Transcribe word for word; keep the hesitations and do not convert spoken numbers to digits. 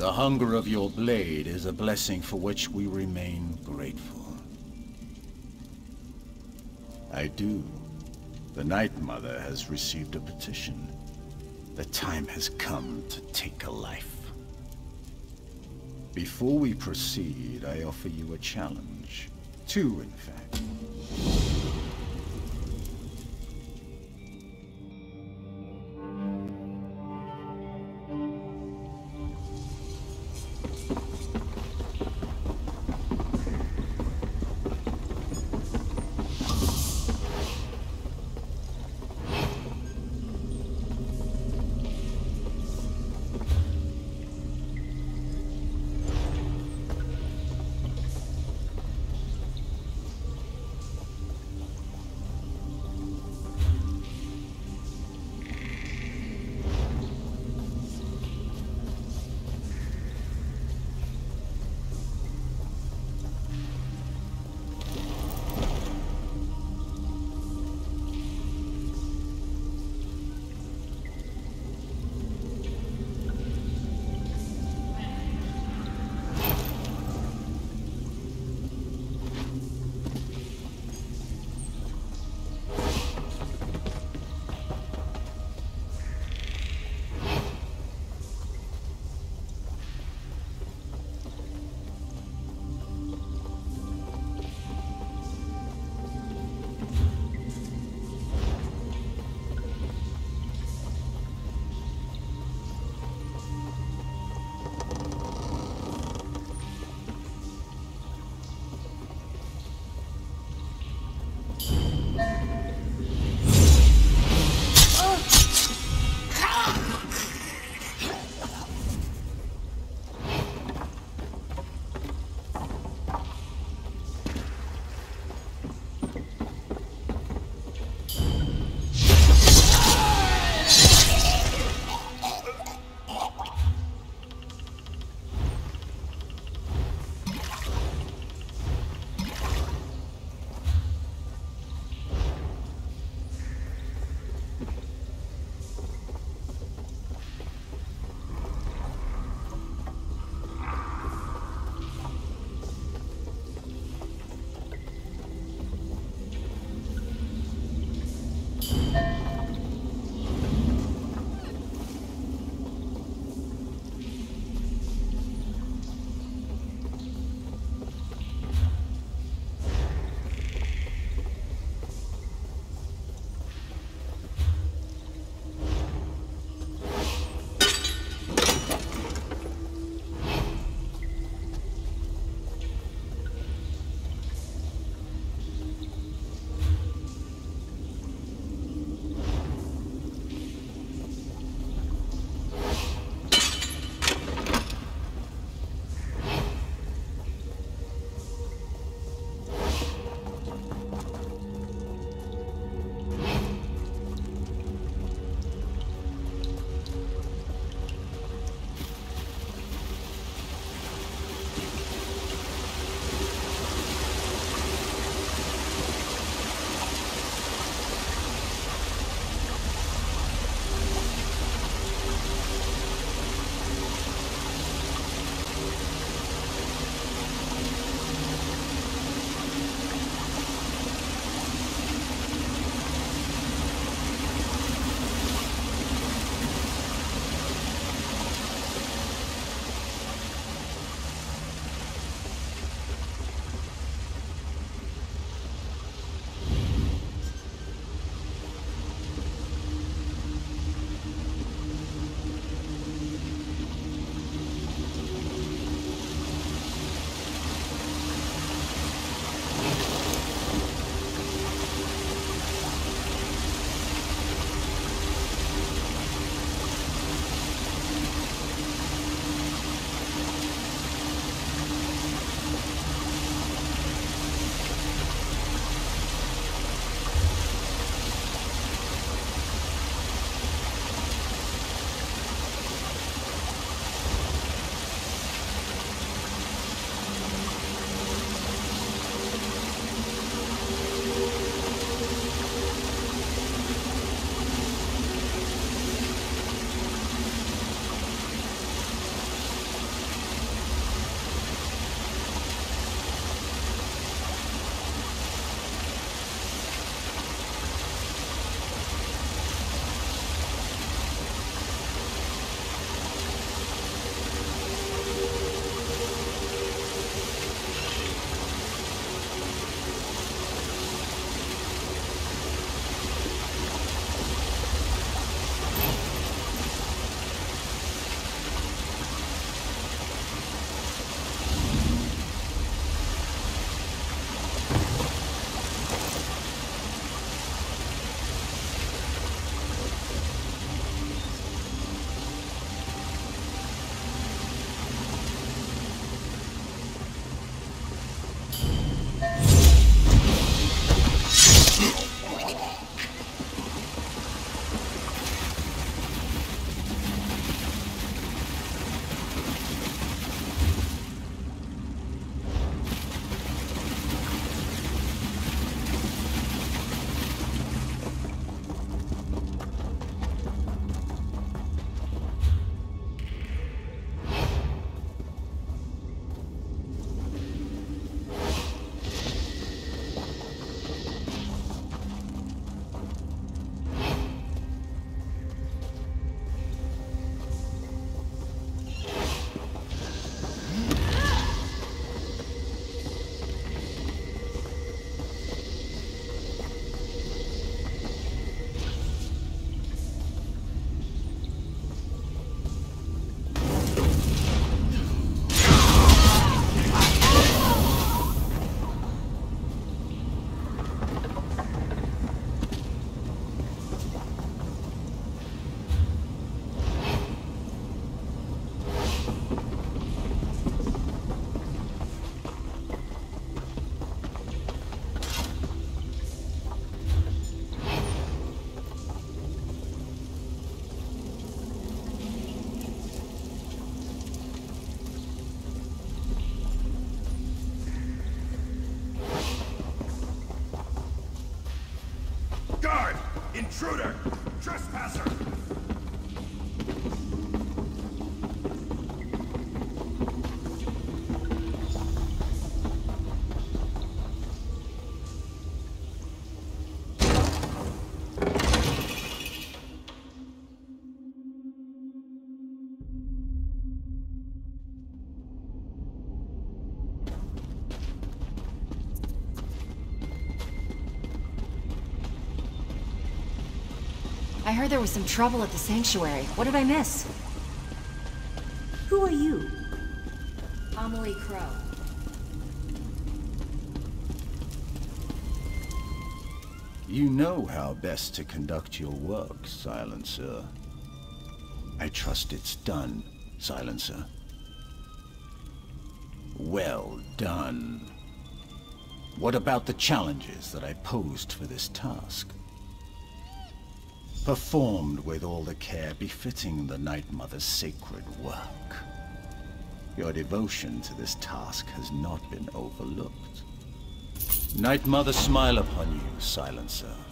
The hunger of your blade is a blessing for which we remain grateful. I do. The Night Mother has received a petition. The time has come to take a life. Before we proceed, I offer you a challenge. Two, in fact. I heard there was some trouble at the Sanctuary. What did I miss? Who are you? Amelie Crow. You know how best to conduct your work, Silencer. I trust it's done, Silencer. Well done. What about the challenges that I posed for this task? Performed with all the care befitting the Night Mother's sacred work. Your devotion to this task has not been overlooked. Night Mother smile upon you, Silencer.